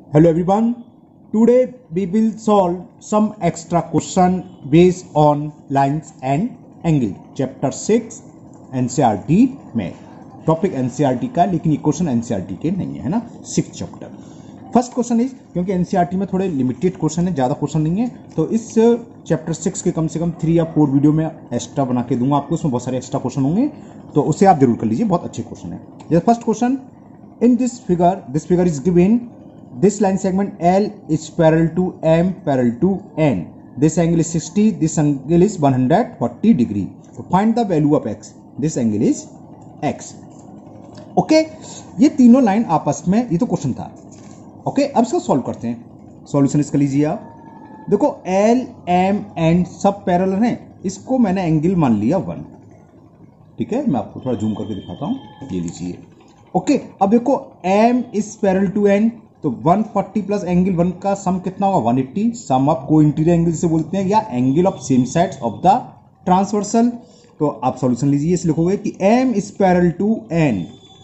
Hello everyone. Today we will solve some extra question based on lines and angle. Chapter 6 NCERT में topic NCERT का, लेकिन ये question NCERT के नहीं है ना. 6th chapter. First question is, क्योंकि NCERT में थोड़े लिमिटेड क्वेश्चन है, ज़्यादा क्वेश्चन नहीं है, तो इस चैप्टर 6 के कम से कम 3 या 4 वीडियो में एक्स्ट्रा बना के दूंगा आपको. उसमें बहुत सारे एक्स्ट्रा क्वेश्चन होंगे, तो उसे आप जरूर कर लीजिए, बहुत अच्छे क्वेश्चन है. जैसे first question, in this figure is given. This line segment L is parallel to M parallel to N. This angle is 60. This angle is 140 degree. So find the value of x. This angle is x. Okay? ये तीनों line आपस में, ये तो question था. Okay, अब इसको solve करते हैं. सॉल्यूशन इसका लीजिए आप. देखो L, M, N सब पैरेलल हैं. इसको मैंने एंगल मान लिया 1. ठीक है, मैं आपको थोड़ा जूम करके दिखाता हूं. ये लीजिए. ओके, अब देखो M is parallel to N, तो 140 प्लस एंगल 1 का सम कितना होगा? 180. सम ऑफ को इंटीरियर एंगल से बोलते हैं, या angle of same sides of the transversal. तो आप सॉल्यूशन लीजिए. इस लिखोगे कि M इज पैरेलल टू N,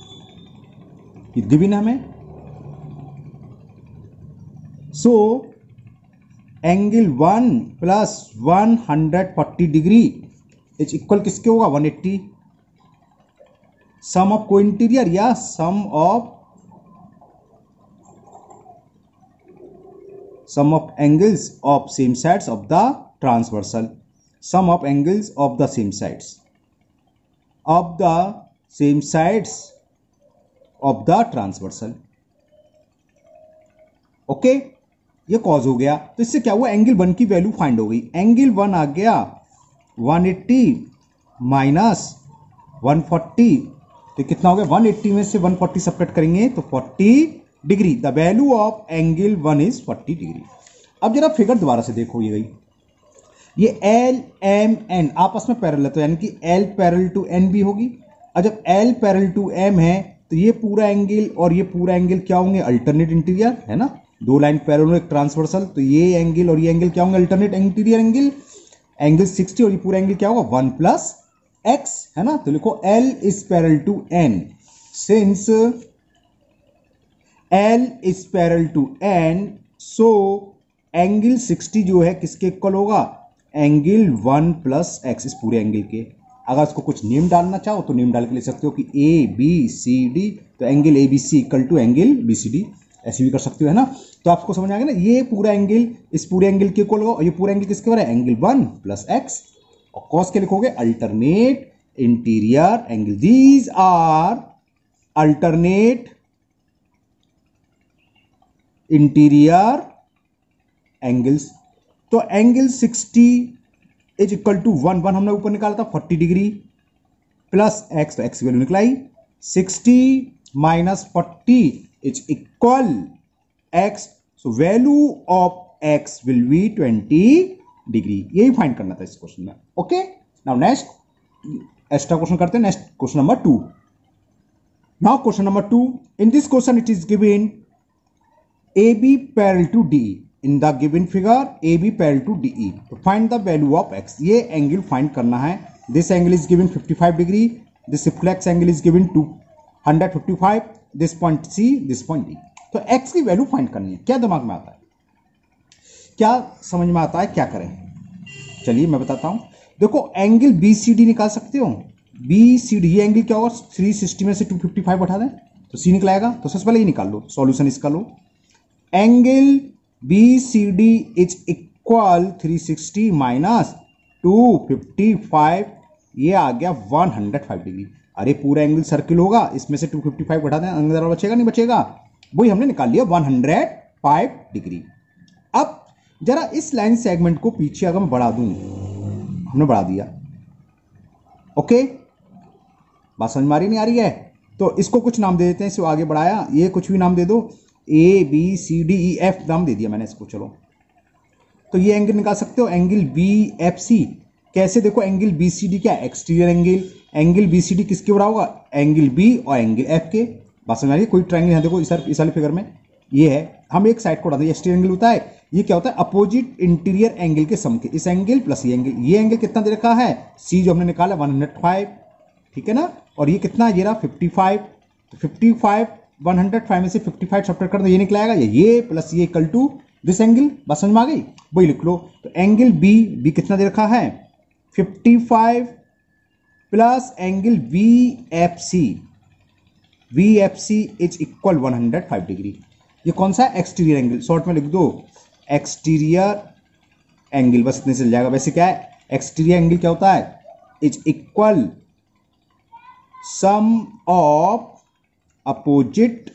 गिवन हमें. So angle 1 plus 140 degree is equal किसके होगा? 180. सम ऑफ को इंटीरियर या sum of angles of same sides of the transversal. Sum of angles of the same sides of the transversal. Okay, ये cause हो गया. तो इससे क्या हुआ? एंगल 1 की वैल्यू फाइंड हो गई. एंगल 1 आ गया 180 माइनस 140, तो कितना हो गया? 180 में से 140 सेपरेट करेंगे तो 40 degree. The value of angle 1 is 40 degree. अब जरा फिगर दोबारा से देखो. ये गई, ये L, M, N आपस में पैरेलल है, तो यानी कि L पैरेलल टू N भी होगी. और जब L पैरेलल टू M है, तो ये पूरा एंगल और ये पूरा एंगल क्या होंगे? अल्टरनेट इंटीरियर है ना. दो लाइन पैरेलल, एक ट्रांसवर्सल, तो ये एंगल और ये एंगल क्या होंगे? Alternate interior angle. एंगल 60 और ये पूरा एंगल क्या होगा? 1 प्लस x है ना. तो लिखो L इज parallel to N. Since L is parallel to N, so angle 60 जो है किसके इक्वल होगा? एंगल 1 प्लस x, इस पूरे एंगल के. अगर इसको कुछ नेम डालना चाहो तो नेम डाल के ले सकते हो कि ABCD, तो angle ABC equal to angle BCD, ऐसे भी कर सकते हो है ना. तो आपको समझ आ गया ना. ये पूरा एंगल इस पूरे एंगल के इक्वल होगा, और ये पूरा एंगल किसके बराबर है? Angle 1 plus x. और कॉस के लिखोगे alternate interior angle. These are alternate interior angles. तो एंगल 60 इज इक्वल टू 1 हमने ऊपर निकाला था 40 डिग्री प्लस x, तो x वैल्यू निकलाई. 60 minus 40 is equal x, so value of x will be 20 degree. यही फाइंड करना था इस क्वेश्चन में. Okay, now next extra question करते हैं. Next question number 2. Now question number 2, in this question it is given AB parallel to DE. In the given figure, AB parallel to DE. तो find the value of x. ये angle find करना है. This angle is given 55 degree. This reflex angle is given 255. This point C, this point D. तो x की value find करनी है. क्या दिमाग में आता है? क्या समझ में आता है? क्या करें? चलिए मैं बताता हूं. देखो एंगल BCD निकाल सकते हो. BCD ये एंगल क्या होगा? 360 में से 255 बढ़ा दें तो C निकलाएगा. तो सबसे पहले ये निकाल लो. सॉल्यूशन इसका लो. Angle BCD is equal 360 minus 255, ये आ गया 105 डिग्री. अरे पूरा एंगल सर्किल होगा, इसमें से 255 घटा दें, अंदर बचेगा नहीं बचेगा? वही हमने निकाल लिया 105 डिग्री. अब जरा इस लाइन सेगमेंट को पीछे अगर मैं बढ़ा दूं, हमने बढ़ा दिया. ओके, बात समझ में आ रही नहीं आ रही है? तो इसको कुछ नाम दे देते हैं. इसे आगे बढ़ाया, ये कुछ भी नाम दे दो. ABCDEF नाम दे दिया मैंने इसको. चलो, तो ये एंगल निकाल सकते हो. एंगल BFC कैसे? देखो एंगल BCD क्या है? Exterior angle. एंगल BCD किसके बराबर होगा? एंगल B और एंगल F के. बात समझ आ रही है? कोई ट्रायंगल है, देखो इस वाले फिगर में ये है. हम एक साइड को उड़ा दें. एक्सटीरियर एंगल होता है, ये क्या होता है? अपोजिट इंटीरियर एंगल के सम के. इस एंगल प्लस ये एंगल. ये एंगल कितना दे रखा है? C जो हमने निकाला 105, ठीक है ना. और ये कितना? ये रहा 55. तो 55 105 में से 55 सब्ट्रैक्ट कर दो, ये निकल आएगा, ये प्लस ये इक्वल टू दिस एंगल। बस समझ में आ गई, वही लिख लो। तो एंगल बी कितना दे रखा है 55 plus angle B F C is equal 105 degree. ये कौन सा एक्सटीरियर एंगल, शॉर्ट में लिख दो एक्सटीरियर एंगल, बस इतने से चल जाएगा। वैसे क्या है एक्सटीरियर एंगल क्या होता है, is equal sum of opposite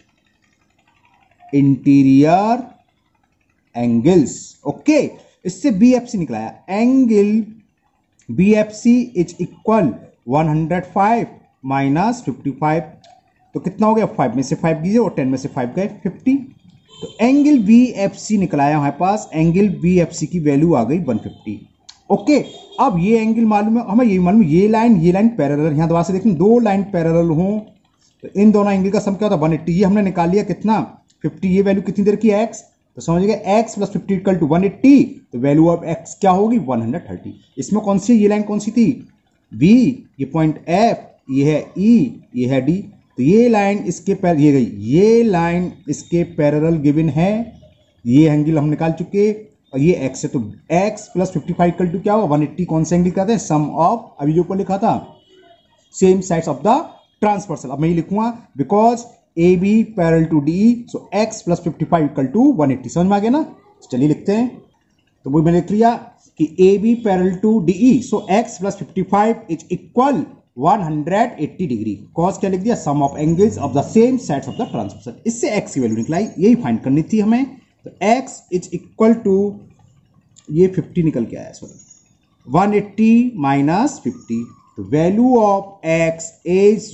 interior angles. Okay, इससे बी एफ सी निकला है, angle B F C is equal 105 minus 55, तो कितना हो गया 5 में से 5 कीजिए और 10 में से 5 गए 50। तो एंगल बी एफ सी निकला है हमारे पास, एंगल बी एफ सी की वैल्यू आ गई 150। ओके, अब ये एंगल मालूम है हमें, ये मालूम ये लाइन पैरेलल, यहां दोबारा से देखें दो लाइन पैरेलल हो तो इन दोनों एंगल का सम क्या होता है 180। ये हमने निकाल लिया कितना 50, ये वैल्यू कितनी देर की है x, तो समझ गए x प्लस 50 इक्वल टू 180, तो वैल्यू ऑफ x क्या होगी 130। इसमें कौन सी ये लाइन कौन सी थी b, ये पॉइंट f, ये है e, ये है d, तो ये लाइन इसके ये गई, ये लाइन इसके पैरेलल गिवन है, ये एंगल हम निकाल चुके और ये x है, तो x प्लस 55 इक्वल टू क्या होगा 180। कौन सा एंगल कहते हैं सम ऑफ, अभी जो ऊपर लिखा था same sides of the transversal. अब मैं ये लिखूंगा because A B parallel to D, so x plus 55 equal to 180। समझ में आ गया ना, चलिए लिखते हैं। तो वो मैंने लिख लिया कि A B parallel to D, so x plus 55 is equal 180 degree. Cause क्या लिख दिया sum of angles of the same sides of the transversal. इससे x की वैल्यू निकलाई, यही फाइंड करनी थी हमें। तो x इज इक्वल टू ये 50 निकल के आया, सॉरी 180 माइनस 50, तो value of x is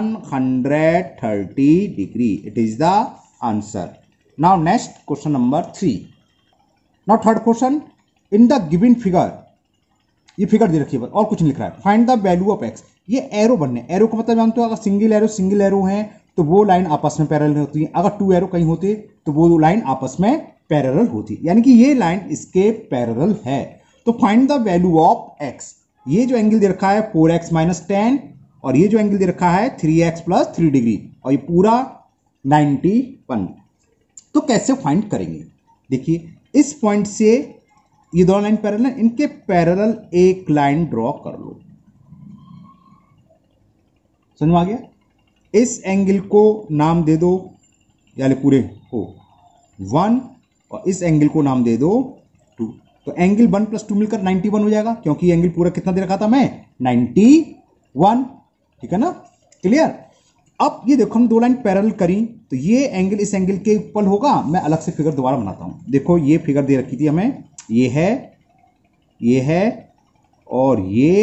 130 degree. It is the answer. Now next question number 3. Now third question, in the given figure, ये फिगर दे रखी है और कुछ नहीं लिख रहा है, find the value of x। ये एरो बनने, एरो का मतलब जानते हो, अगर सिंगल एरो है तो वो लाइन आपस में पैरेलल होती है, अगर 2 एरो कहीं होते तो वो लाइन आपस में पैरेलल होती, यानी कि ये लाइन इसके पैरेलल है। तो find the value of x। ये जो एंगल दे रखा है 4x माइनस 10 और ये जो एंगल दे रखा है 3x प्लस 3 डिग्री और ये पूरा 91, तो कैसे फाइंड करेंगे। देखिए इस पॉइंट से ये दोनों लाइन पैरेलल है, इनके पैरेलल एक लाइन ड्रॉ कर लो। समझ में आ गया। इस एंगल को नाम दे दो, यानी पूरे को 1 और इस एंगल को नाम दे दो 2, तो एंगल 1 प्लस 2 मिलकर 91 हो जाएगा, क्योंकि एंगल पूरा कितना दे रखा था मैं 91। ठीक है ना, क्लियर। अब ये देखो हम दो लाइन पैरेलल करी तो ये एंगल इस एंगल के इक्वल होगा। मैं अलग से फिगर दोबारा बनाता हूं। देखो ये फिगर दे रखी थी हमें, ये है और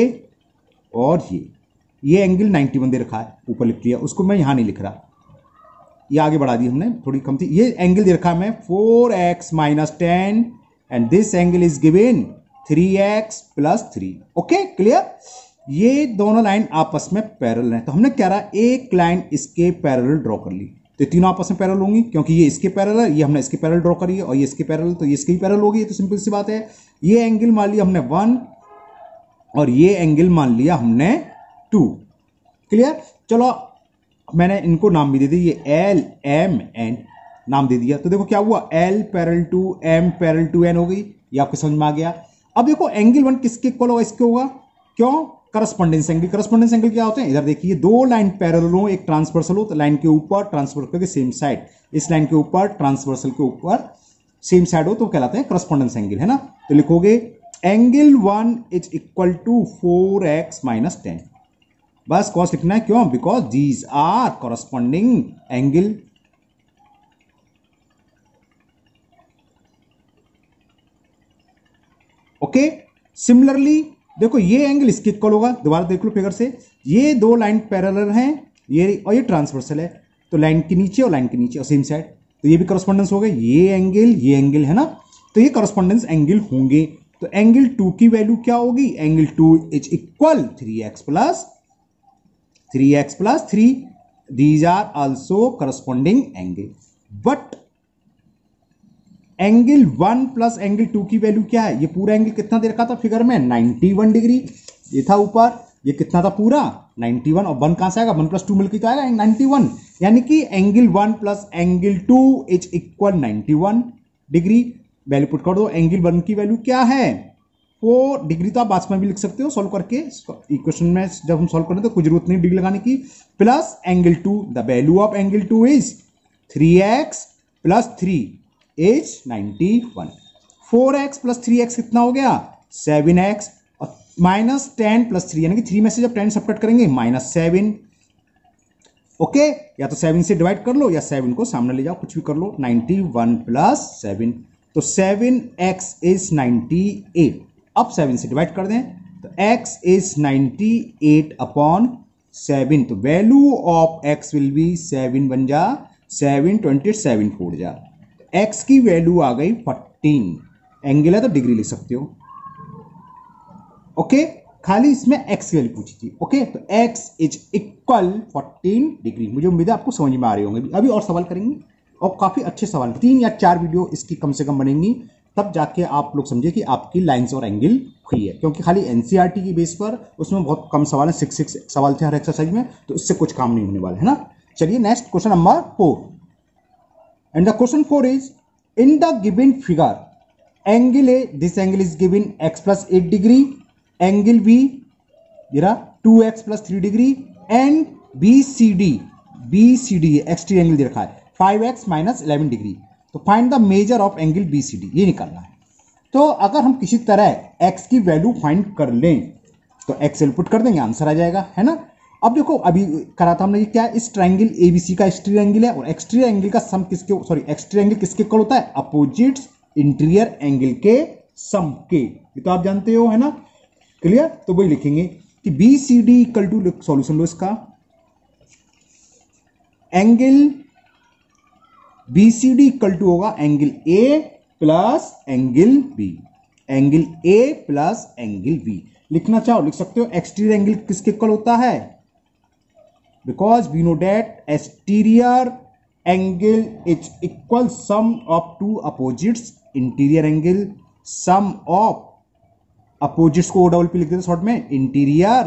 ये एंगल 91 दे रखा है, ऊपर लिख लिया, उसको मैं यहां नहीं लिख रहा, ये आगे बढ़ा दी हमने, थोड़ी कम थी। ये एंगल दे रखा है हमें 4x minus 10 and this angle is given 3x plus 3। Okay clear. ये दोनों लाइन आपस में पैरेलल हैं, तो हमने क्या रहा, एक लाइन इसके पैरेलल ड्रॉ कर ली, तो तीनों आपस में पैरेलल होंगी, क्योंकि ये इसके पैरेलल, ये हमने इसके पैरेलल ड्रॉ करी है और ये इसके पैरेलल, तो ये इसके ही पैरेलल होगी। तो सिंपल सी बात है, ये एंगल मान लिया हमने 1 और ये एंगल मान लिया हमने 2। क्लियर। चलो मैंने इनको नाम भी दे दिया, ये L M N नाम दे दिया, तो देखो क्या हुआ, L parallel to M parallel to N हो गई। ये आपको समझ में आ गया। अब देखो एंगल 1 किसके इक्वल होगा, इसके होगा, क्यों, करस्पॉन्डेंस एंगल। करस्पॉन्डेंस एंगल क्या होते हैं, इधर देखिए दो लाइन पैरेलल हो, एक ट्रांसवर्सल हो, तो लाइन के ऊपर ट्रांसवर्सल के सेम साइड, इस लाइन के ऊपर ट्रांसवर्सल के ऊपर सेम साइड हो तो कहलाते हैं करस्पॉन्डेंस एंगल, है ना। तो लिखोगे angle 1 is equal to 4x minus 10, बस कॉस लिखना है, क्यों, because these are corresponding angle. Okay, similarly देखो ये एंगल इसके इक्वल होगा, दोबारा देख लो फिगर से, ये दो लाइन पैरेलल हैं, ये और ये ट्रांसवर्सल है, तो लाइन के नीचे और लाइन के नीचे और सेम साइड, तो ये भी करस्पॉन्डेंस हो गए, ये एंगल है ना, तो ये करस्पॉन्डेंस एंगल होंगे। तो एंगल 2 की वैल्यू क्या होगी, angle 2 is equal 3x plus 3, these are also corresponding angle. But angle 1 plus angle 2 की वैल्यू क्या है, ये पूरा एंगल कितना दे रखा था फिगर में 91 डिग्री, ये था ऊपर, ये कितना था पूरा 91, और 1 कहां से आएगा, 1 + 2 मिलकर तो आएगा 91, यानी कि angle 1 + angle 2 is equal 91 degree. Value put कर दो, एंगल 1 की वैल्यू क्या है 4 डिग्री, तो आप बाद में भी लिख सकते हो सॉल्व करके, इक्वेशन में जब हम सॉल्व करें तो कोई जरूरत नहीं डिग्री लगाने की। Plus angle 2, the value of angle 2 is 3x + 3 is 91। 4x + 3x कितना हो गया 7x, और -10 + 3 यानी कि 3 में से जब 10 सब्ट्रैक्ट करेंगे -7। ओके, या तो 7 से डिवाइड कर लो या 7 को सामने ले जाओ, कुछ भी कर लो। 91 + 7, तो 7x इज 98। अब 7 से डिवाइड कर दें तो x इज 98/7, तो value of x will be 7 बन जा 7 28 7 4 जा, x की वैल्यू आ गई 14। एंगल है तो डिग्री लिख सकते हो। ओके, खाली इसमें x की वैल्यू पूछी थी। ओके, तो x इज इक्वल 14 डिग्री। मुझे उम्मीद है आपको समझ में आ रहे होंगे। अभी और सवाल करेंगे और काफी अच्छे सवाल, 3 या 4 वीडियो इसकी कम से कम बनेंगी, तब जाके आप लोग समझे कि आपकी लाइंस और एंगल हुई है, क्योंकि खाली एनसीईआरटी की बेस पर उसमें बहुत कम सवाल है, 6 सवाल थे हर एक्सरसाइज में, तो इससे कुछ काम नहीं होने वाला है ना। चलिए next question number 4, and the question 4 is in the given figure angle A, this angle is given x + 8 degree, angle B 2x + 3 degree, and BCD exterior angle दे रखा है 5x - 11 डिग्री। तो find the measure of angle BCD, ये निकालना है। तो अगर हम किसी तरह x की वैल्यू फाइंड कर लें तो x इनपुट कर देंगे, आंसर आ जाएगा, है ना। अब देखो अभी करा था हमने, ये क्या, इस ट्रायंगल ABC का एक्सट्री एंगल है, और एक्सट्री एंगल का सम एक्सट्री एंगल किसके इक्वल होता है, अपोजिट्स इंटीरियर एंगल के सम के, ये तो आप जानते हो, है ना, क्लियर। तो वही लिखेंगे कि BCD इक्वल टू, सॉल्यूशन लो इसका, एंगल BCD इक्वल टू होगा angle A plus angle B, angle A plus angle B। लिखना चाहो लिख सकते हो। एक्सटीरियर एंगल किसके इक्वल होता है, because we know that exterior angle is equal sum of 2 opposites interior angle, sum of opposites को OPP लिख देते शॉर्ट में, इंटीरियर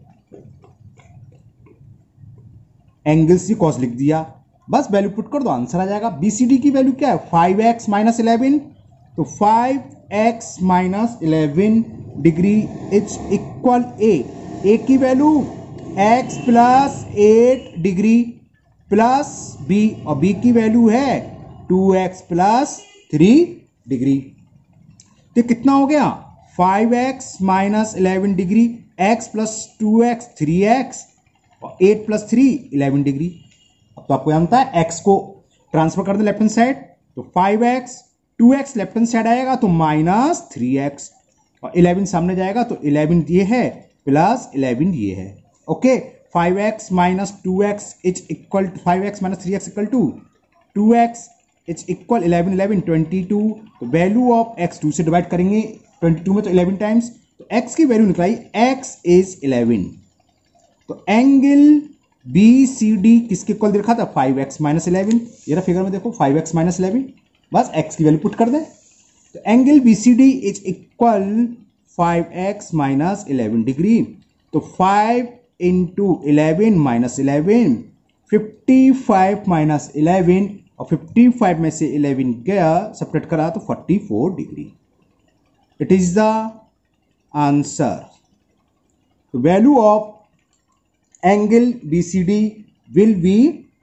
एंगल्स की कॉस लिख दिया, बस वैल्यू पुट कर दो, आंसर आ जाएगा। BCD की वैल्यू क्या है 5x - 11, तो 5x - 11 degree is equal A की value x + 8 degree plus B, और B की वैल्यू है 2x + 3 डिग्री। तो कितना हो गया 5x - 11 degree, x + 2x 3x, और 8 + 3 11 डिग्री। अब तो आपको जानता है x को ट्रांसफर कर दे लेफ्ट हैंड साइड, तो 5x 2x left hand side आएगा तो -3x, और 11 सामने जाएगा तो 11 ये है प्लस 11 ये है। Okay, 5x - 2x is equal, 5x - 3x equal to 2x is equal 11 11 22, तो वैल्यू ऑफ x 2 से डिवाइड करेंगे, 22 में तो 11 टाइम्स, तो x की वैल्यू निकलाई x इज 11। तो एंगल BCD किसके इक्वल दे रखा था 5x - 11, ये रहा फिगर में देखो 5x - 11, बस x की वैल्यू पुट कर दे, तो angle BCD is equal 5x - 11 degree, तो 5 × 11 - 11 55 - 11, और 55 में से 11 गया सब्ट्रैक्ट करा तो 44 degree. It is the answer. Value of angle BCD will be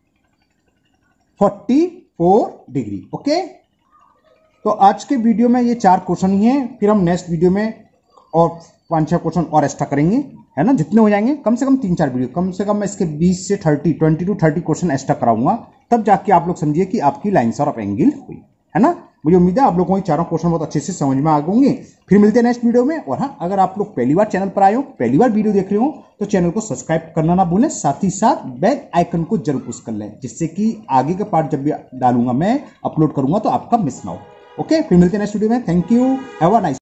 44 degree. Okay, तो आज के वीडियो में ये 4 क्वेश्चन ही हैं, फिर हम नेक्स्ट वीडियो में और 5-6 क्वेश्चन और एक्स्ट्रा करेंगे, है ना। जितने हो जाएंगे कम से कम 3-4 वीडियो, कम से कम मैं इसके 20 से 30 20 to 30 क्वेश्चन एक्स्ट्रा कराऊंगा, तब जाके आप लोग समझिए कि आपकी लाइंस ऑफ एंगल हुई, है ना। मुझे उम्मीद है आप लोगों को ये चारों क्वेश्चन बहुत अच्छे से समझ में आ गए। फिर मिलते हैं नेक्स्ट वीडियो में। और हाँ, अगर आप लोग पहली बार चैनल पर आए हो, पहली बार वीडियो देख रहे हो, तो चैनल को सब्सक्राइब करना ना भूलें, साथ ही साथ बेल आइकन को जरूर पुश कर लें, जिससे कि आगे का पार्ट जब भी डालूंगा मैं, अपलोड करूंगा, तो आपका मिस ना हो। ओके, फिर मिलते हैं नेक्स्ट वीडियो में। Thank you, have a nice